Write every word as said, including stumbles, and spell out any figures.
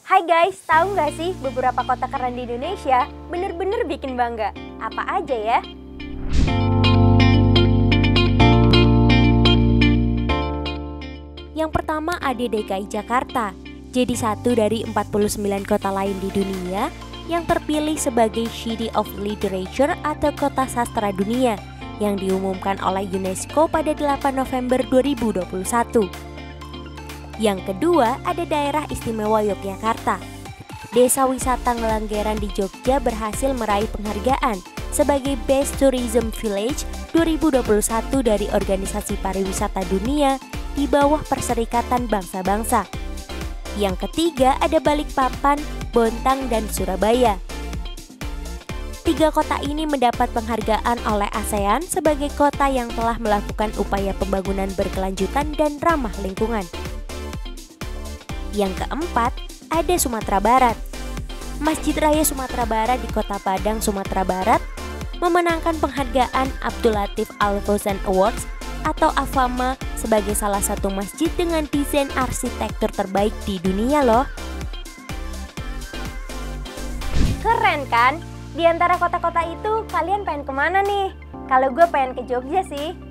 Hai guys, tahu nggak sih beberapa kota keren di Indonesia bener-bener bikin bangga? Apa aja ya? Yang pertama ada D K I Jakarta. Jadi satu dari empat puluh sembilan kota lain di dunia yang terpilih sebagai City of Literature atau kota sastra dunia yang diumumkan oleh UNESCO pada delapan November dua ribu dua puluh satu. Yang kedua ada daerah istimewa Yogyakarta. Desa wisata Ngelanggeran di Jogja berhasil meraih penghargaan sebagai Best Tourism Village dua ribu dua puluh satu dari Organisasi Pariwisata Dunia di bawah Perserikatan Bangsa-Bangsa. Yang ketiga ada Balikpapan, Bontang, dan Surabaya. Tiga kota ini mendapat penghargaan oleh ASEAN sebagai kota yang telah melakukan upaya pembangunan berkelanjutan dan ramah lingkungan. Yang keempat, ada Sumatera Barat. Masjid Raya Sumatera Barat di Kota Padang, Sumatera Barat memenangkan penghargaan Abdul Latif Al Fauzan Awards atau AFAMA sebagai salah satu masjid dengan desain arsitektur terbaik di dunia loh. Keren kan? Di antara kota-kota itu kalian pengen kemana nih? Kalau gue pengen ke Jogja sih.